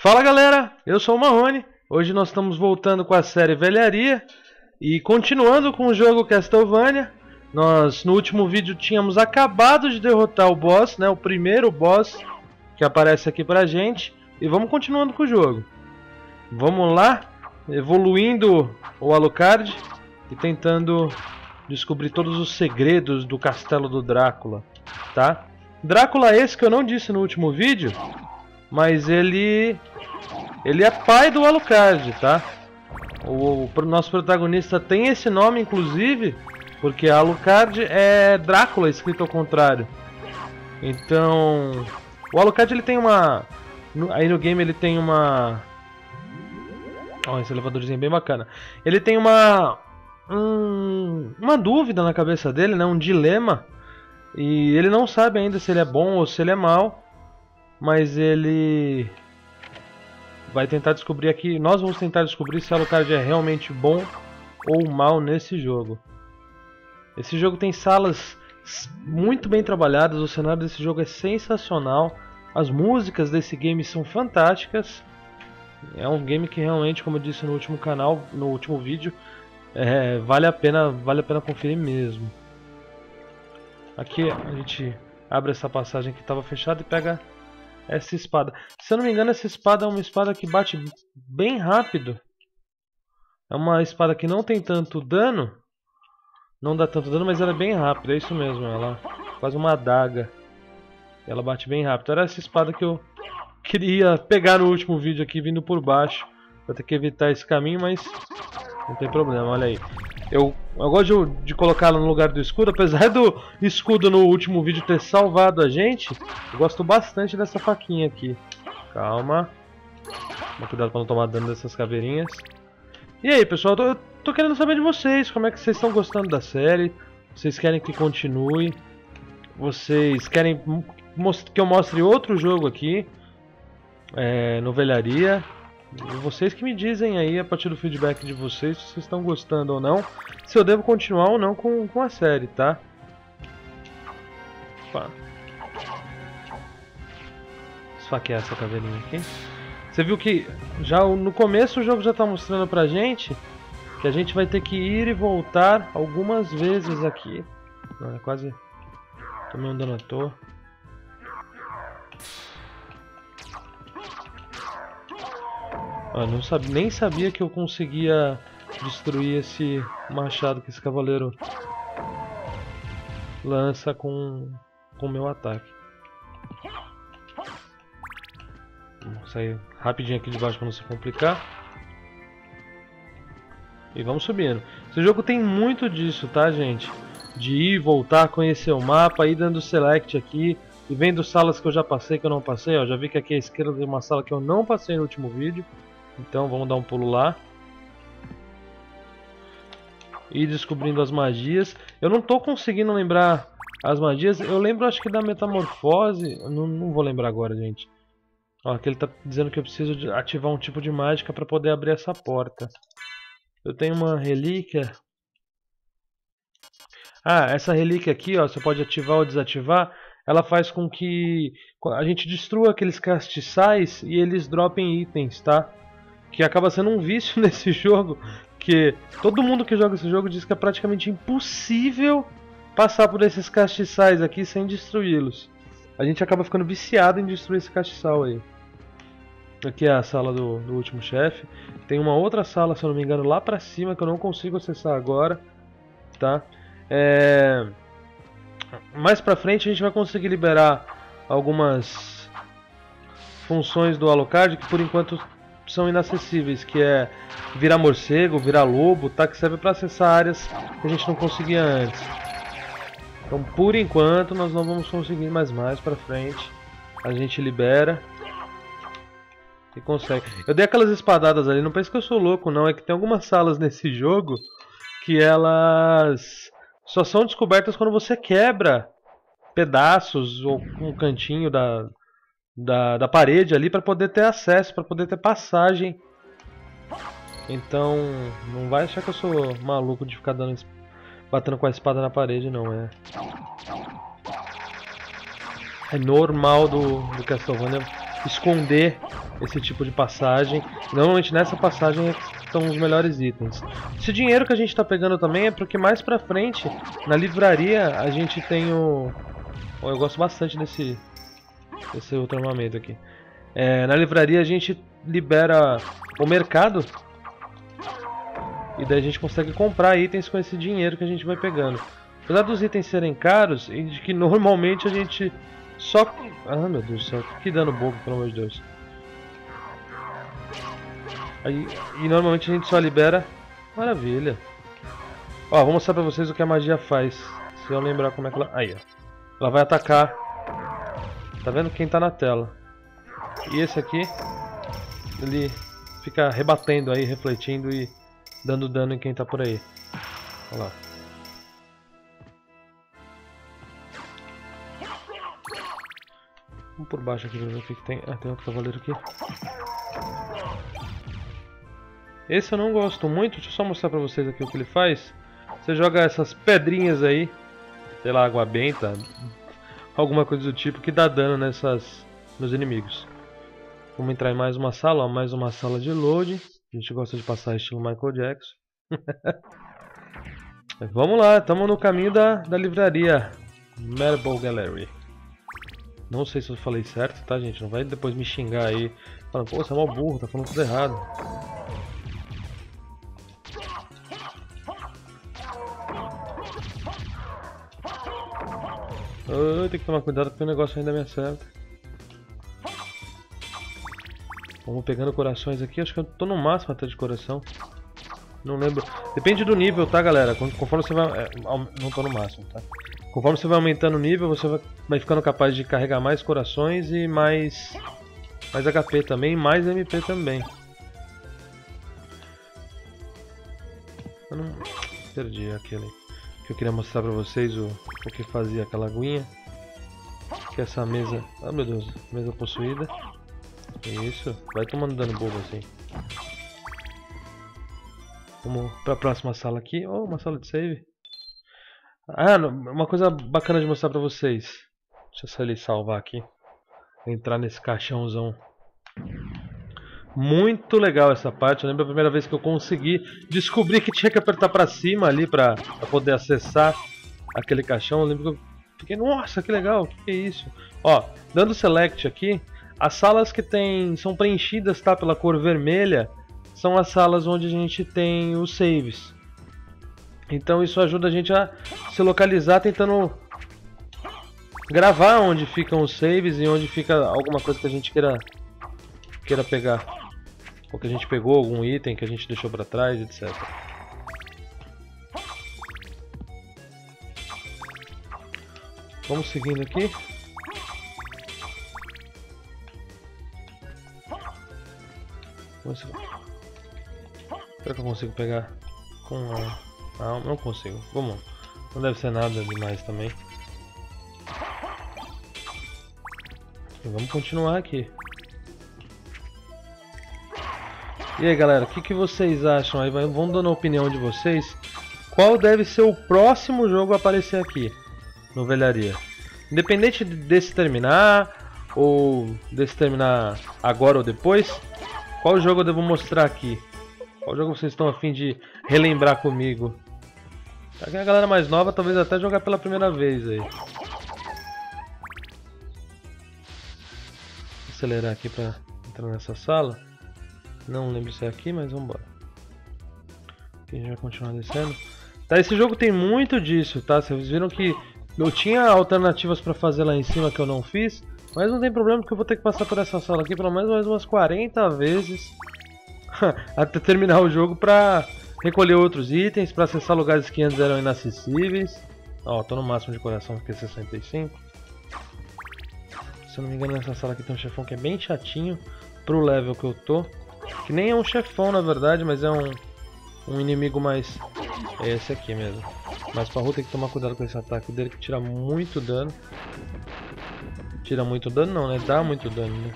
Fala galera, eu sou o Marrone. Hoje nós estamos voltando com a série Velharia e continuando com o jogo Castlevania. Nós no último vídeo tínhamos acabado de derrotar o boss, né, o primeiro boss que aparece aqui pra gente, e vamos continuando com o jogo. Vamos lá, evoluindo o Alucard e tentando descobrir todos os segredos do castelo do Drácula, tá? Drácula esse que eu não disse no último vídeo, mas ele é pai do Alucard, tá? O nosso protagonista tem esse nome, inclusive, porque Alucard é Drácula escrito ao contrário. Então, o Alucard ele tem uma... Aí no game ele tem uma... Ó, esse elevadorzinho é bem bacana. Ele tem uma dúvida na cabeça dele, né? Um dilema. E ele não sabe ainda se ele é bom ou se ele é mau. Mas ele vai tentar descobrir aqui. Nós vamos tentar descobrir se Alucard é realmente bom ou mal nesse jogo. Esse jogo tem salas muito bem trabalhadas. O cenário desse jogo é sensacional. As músicas desse game são fantásticas. É um game que realmente, como eu disse no último canal, no último vídeo, vale a pena conferir mesmo. Aqui a gente abre essa passagem que estava fechada e pega essa espada. Se eu não me engano, essa espada é uma espada que bate bem rápido. É uma espada que não tem tanto dano. Não dá tanto dano, mas ela é bem rápida. É isso mesmo, ela é quase uma adaga. Ela bate bem rápido. Era essa espada que eu queria pegar no último vídeo aqui, vindo por baixo. Vou ter que evitar esse caminho, mas não tem problema, olha aí. Eu gosto de colocá-la no lugar do escudo, apesar do escudo no último vídeo ter salvado a gente. Eu gosto bastante dessa faquinha aqui. Calma. Toma cuidado para não tomar dano dessas caveirinhas. E aí, pessoal, eu tô querendo saber de vocês. Como é que vocês estão gostando da série? Vocês querem que continue? Vocês querem que eu mostre outro jogo aqui? No Velharia? Vocês que me dizem aí, a partir do feedback de vocês, se vocês estão gostando ou não, se eu devo continuar ou não com a série, tá? Opa. Esfaquear essa caveirinha aqui. Você viu que já no começo o jogo já está mostrando pra gente que a gente vai ter que ir e voltar algumas vezes aqui. Não, quase tomei um dano à toa. Nem sabia que eu conseguia destruir esse machado que esse cavaleiro lança com o meu ataque. Vamos sair rapidinho aqui de baixo para não se complicar. E vamos subindo. Esse jogo tem muito disso, tá, gente? De ir, voltar, conhecer o mapa, ir dando select aqui e vendo salas que eu já passei, que eu não passei. Ó, já vi que aqui à esquerda tem uma sala que eu não passei no último vídeo. Então vamos dar um pulo lá. E descobrindo as magias. Eu não tô conseguindo lembrar as magias. Eu lembro, acho que da metamorfose. Não vou lembrar agora, gente. Ó, aqui ele tá dizendo que eu preciso ativar um tipo de mágica para poder abrir essa porta. Eu tenho uma relíquia. Ah, essa relíquia aqui, ó, você pode ativar ou desativar. Ela faz com que a gente destrua aqueles castiçais e eles dropem itens, tá? Que acaba sendo um vício nesse jogo, que todo mundo que joga esse jogo diz que é praticamente impossível passar por esses castiçais aqui sem destruí-los. A gente acaba ficando viciado em destruir esse castiçal aí. Aqui é a sala do último chefe. Tem uma outra sala, se eu não me engano, lá pra cima que eu não consigo acessar agora, tá? Mais pra frente a gente vai conseguir liberar algumas funções do Alucard que por enquanto são inacessíveis, que é virar morcego, virar lobo, tá? Que serve para acessar áreas que a gente não conseguia antes. Então, por enquanto, nós não vamos conseguir, mais pra frente a gente libera e consegue. Eu dei aquelas espadadas ali, não pense que eu sou louco, não. É que tem algumas salas nesse jogo que elas só são descobertas quando você quebra pedaços ou um cantinho da parede ali para poder ter acesso, para poder ter passagem. Então não vai achar que eu sou maluco de ficar batendo com a espada na parede, não. É normal do Castlevania esconder esse tipo de passagem. Normalmente nessa passagem estão os melhores itens. Esse dinheiro que a gente está pegando também é porque mais pra frente, na livraria, a gente tem o... Oh, eu gosto bastante desse outro armamento aqui. Na livraria a gente libera o mercado e daí a gente consegue comprar itens com esse dinheiro que a gente vai pegando. Apesar dos itens serem caros e de que normalmente a gente só... Ah, meu Deus do céu, que dano bobo, pelo amor de Deus. E normalmente a gente só libera... Maravilha. Ó, vou mostrar pra vocês o que a magia faz. Se eu lembrar como é que ela... Aí, ó. Ela vai atacar. Tá vendo quem tá na tela? E esse aqui, ele fica rebatendo aí, refletindo e dando dano em quem tá por aí. Olha lá. Vamos por baixo aqui pra ver o que tem. Ah, tem outro cavaleiro aqui. Esse eu não gosto muito. Deixa eu só mostrar pra vocês aqui o que ele faz. Você joga essas pedrinhas aí, sei lá, água benta, alguma coisa do tipo, que dá dano nos inimigos. Vamos entrar em mais uma sala, ó, mais uma sala de load. A gente gosta de passar estilo Michael Jackson. Vamos lá, estamos no caminho da livraria Marble Gallery. Não sei se eu falei certo, tá, gente? Não vai depois me xingar aí falando, pô, você é mó burro, tá falando tudo errado. Tem que tomar cuidado porque o negócio ainda me acerta. Vamos pegando corações aqui, acho que eu tô no máximo até de coração. Não lembro. Depende do nível, tá, galera? Conforme você vai... não tô no máximo, tá? Conforme você vai aumentando o nível, você vai ficando capaz de carregar mais corações e mais HP também, e mais MP também. Eu não... Perdi aquele que eu queria mostrar pra vocês, o que fazia aquela aguinha. Que é essa mesa... Ah, meu Deus, mesa possuída. Isso, vai tomando dano bobo assim. Vamos pra próxima sala aqui. Oh, uma sala de save. Ah, uma coisa bacana de mostrar pra vocês. Deixa eu só ele salvar aqui. Entrar nesse caixãozão. Muito legal essa parte. Eu lembro a primeira vez que eu consegui descobrir que tinha que apertar pra cima ali pra poder acessar aquele caixão. Eu lembro que eu fiquei, nossa, que legal, o que é isso? Ó, dando select aqui, as salas que são preenchidas, tá, pela cor vermelha, são as salas onde a gente tem os saves. Então isso ajuda a gente a se localizar tentando gravar onde ficam os saves e onde fica alguma coisa que a gente queira pegar. Ou que a gente pegou, algum item que a gente deixou pra trás, etc. Vamos seguindo aqui. Será que eu consigo pegar com a... Ah, não consigo. Vamos. Não deve ser nada demais também. E vamos continuar aqui. E aí, galera, o que vocês acham aí? Vamos dando a opinião de vocês. Qual deve ser o próximo jogo a aparecer aqui no Velharia? Independente desse terminar, ou desse terminar agora ou depois, qual jogo eu devo mostrar aqui? Qual jogo vocês estão a fim de relembrar comigo? A galera mais nova talvez até jogar pela primeira vez aí. Vou acelerar aqui para entrar nessa sala. Não lembro se é aqui, mas vamos embora. Aqui a gente vai continuar descendo. Tá, esse jogo tem muito disso, tá? Vocês viram que eu tinha alternativas para fazer lá em cima que eu não fiz, mas não tem problema porque eu vou ter que passar por essa sala aqui pelo menos mais umas 40 vezes até terminar o jogo para recolher outros itens, para acessar lugares que antes eram inacessíveis. Ó, tô no máximo de coração porque é 65. Se eu não me engano, nessa sala aqui tem um chefão que é bem chatinho pro level que eu tô. Que nem é um chefão na verdade, mas é um inimigo mais... É esse aqui mesmo. Mas pra rua tem que tomar cuidado com esse ataque dele que tira muito dano. Tira muito dano não, né? Dá muito dano, né?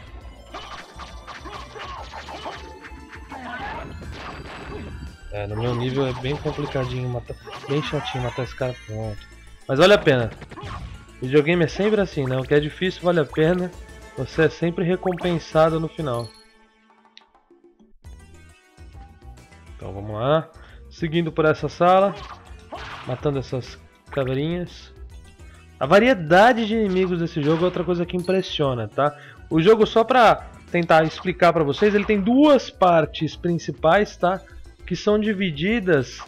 No meu nível é bem complicadinho matar, bem chatinho matar esse cara, pronto. Mas vale a pena. Videogame é sempre assim, né? O que é difícil vale a pena. você é sempre recompensado no final. Então vamos lá. Seguindo por essa sala, matando essas caveirinhas. A variedade de inimigos desse jogo é outra coisa que impressiona, tá? O jogo, só pra tentar explicar pra vocês, ele tem duas partes principais, tá? Que são divididas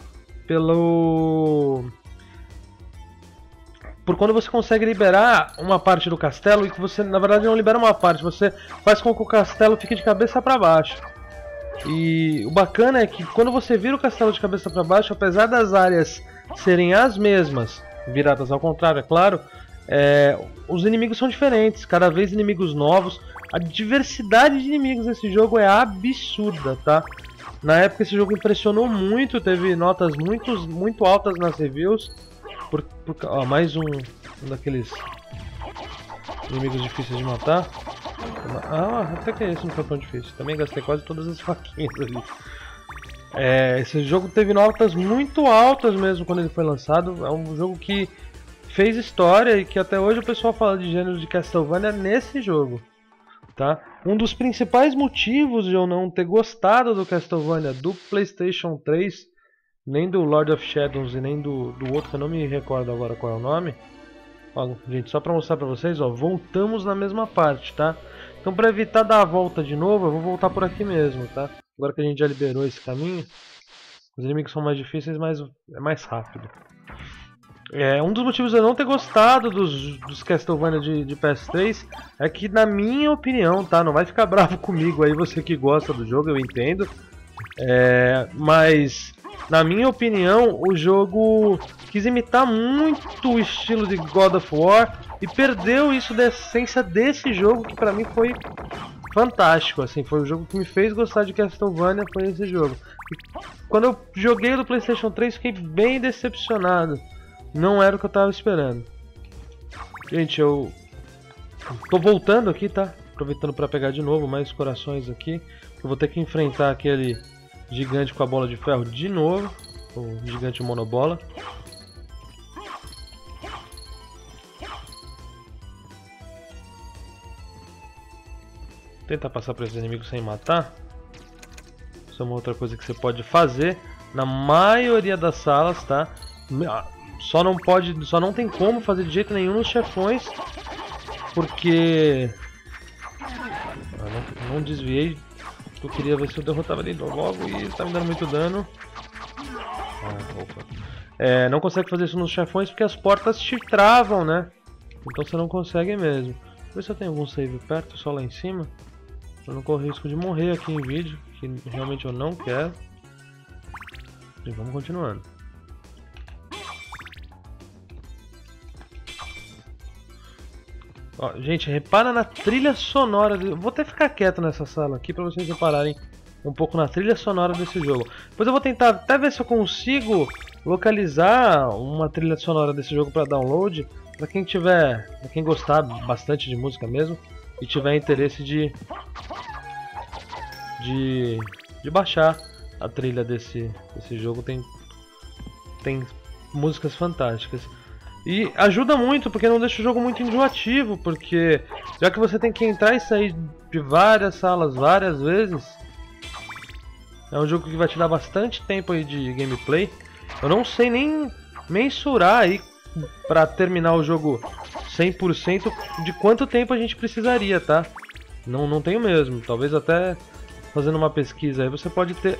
por quando você consegue liberar uma parte do castelo, e que você, na verdade, não libera uma parte, você faz com que o castelo fique de cabeça pra baixo. E o bacana é que quando você vira o castelo de cabeça para baixo, apesar das áreas serem as mesmas, viradas ao contrário, é claro, os inimigos são diferentes, cada vez inimigos novos. A diversidade de inimigos nesse jogo é absurda, tá? Na época esse jogo impressionou muito, teve notas muito altas nas reviews. Mais um daqueles inimigos difíceis de matar. Até que esse não foi tão difícil. Também gastei quase todas as faquinhas ali. Esse jogo teve notas muito altas mesmo quando ele foi lançado. É um jogo que fez história e que até hoje o pessoal fala de gênero de Castlevania nesse jogo, tá? Um dos principais motivos de eu não ter gostado do Castlevania do PlayStation 3, nem do Lord of Shadows e nem do outro que eu não me recordo agora qual é o nome. Ó, gente, só pra mostrar pra vocês, ó, voltamos na mesma parte, tá? Então, pra evitar dar a volta de novo, eu vou voltar por aqui mesmo, tá? Agora que a gente já liberou esse caminho, os inimigos são mais difíceis, mas é mais rápido. Um dos motivos de eu não ter gostado dos Castlevania de PS3 é que, na minha opinião, tá? Não vai ficar bravo comigo aí, você que gosta do jogo, eu entendo. Mas, na minha opinião, o jogo quis imitar muito o estilo de God of War e perdeu isso da essência desse jogo, que pra mim foi fantástico, assim, foi o jogo que me fez gostar de Castlevania, foi esse jogo. E quando eu joguei no PlayStation 3, fiquei bem decepcionado, não era o que eu tava esperando. Gente, eu tô voltando aqui, tá? Aproveitando pra pegar de novo mais corações aqui, eu vou ter que enfrentar aquele gigante com a bola de ferro de novo, o gigante monobola. Tentar passar por esses inimigos sem matar. Isso é uma outra coisa que você pode fazer na maioria das salas, tá? Só não tem como fazer de jeito nenhum nos chefões, porque não desviei. Eu queria ver se eu derrotava ele logo e tá me dando muito dano. Não consegue fazer isso nos chefões porque as portas te travam, né? Então você não consegue mesmo. Deixa eu ver se eu tenho algum save perto, só lá em cima. Eu não corro risco de morrer aqui em vídeo, que realmente eu não quero. E vamos continuando. Ó, gente, repara na trilha sonora. Vou até ficar quieto nessa sala aqui para vocês repararem um pouco na trilha sonora desse jogo. Depois eu vou tentar até ver se eu consigo localizar uma trilha sonora desse jogo para download. Para quem gostar bastante de música mesmo e tiver interesse de baixar a trilha desse jogo, tem músicas fantásticas. E ajuda muito, porque não deixa o jogo muito enjoativo, porque já que você tem que entrar e sair de várias salas várias vezes, é um jogo que vai te dar bastante tempo aí de gameplay. Eu não sei nem mensurar aí pra terminar o jogo 100% de quanto tempo a gente precisaria, tá? Não tenho mesmo, talvez até fazendo uma pesquisa aí você pode ter...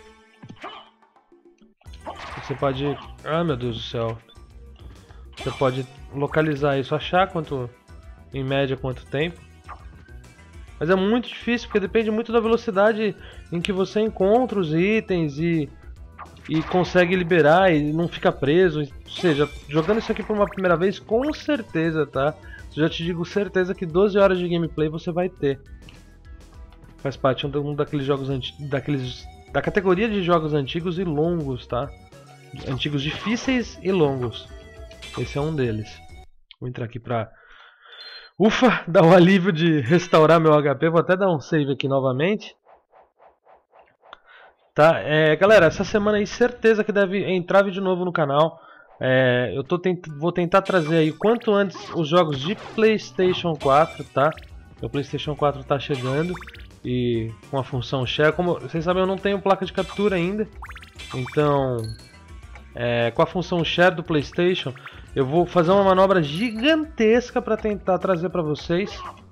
Ah, meu Deus do céu. Você pode localizar isso, achar em média quanto tempo. Mas é muito difícil, porque depende muito da velocidade em que você encontra os itens e consegue liberar e não fica preso. Ou seja, jogando isso aqui por uma primeira vez, com certeza, tá? Eu já te digo certeza que 12 horas de gameplay você vai ter. Faz parte de um daqueles jogos da categoria de jogos antigos e longos, tá? Antigos difíceis e longos. Esse é um deles. Vou entrar aqui pra... Ufa! Dar o alívio de restaurar meu HP. Vou até dar um save aqui novamente. Tá, galera, essa semana aí certeza que deve entrar vídeo novo no canal. Vou tentar trazer aí quanto antes os jogos de PlayStation 4, tá? O PlayStation 4 está chegando e com a função Share, como vocês sabem, eu não tenho placa de captura ainda, então com a função Share do PlayStation eu vou fazer uma manobra gigantesca para tentar trazer para vocês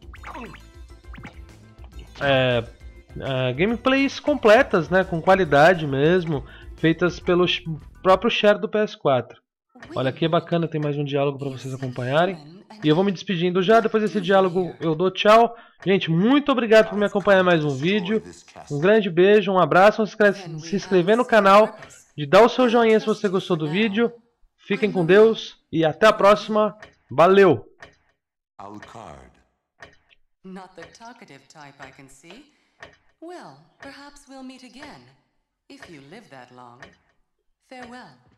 gameplays completas, né, com qualidade mesmo, feitas pelo próprio Share do PS4. Olha que bacana, tem mais um diálogo para vocês acompanharem. E eu vou me despedindo já, depois desse diálogo eu dou tchau. Gente, muito obrigado por me acompanhar em mais um vídeo. Um grande beijo, um abraço, não se esquece de se inscrever no canal, de dar o seu joinha se você gostou do vídeo. Fiquem com Deus e até a próxima. Valeu! Not the talkative type, I can see. Well, perhaps we'll meet again, if you live that long. Farewell.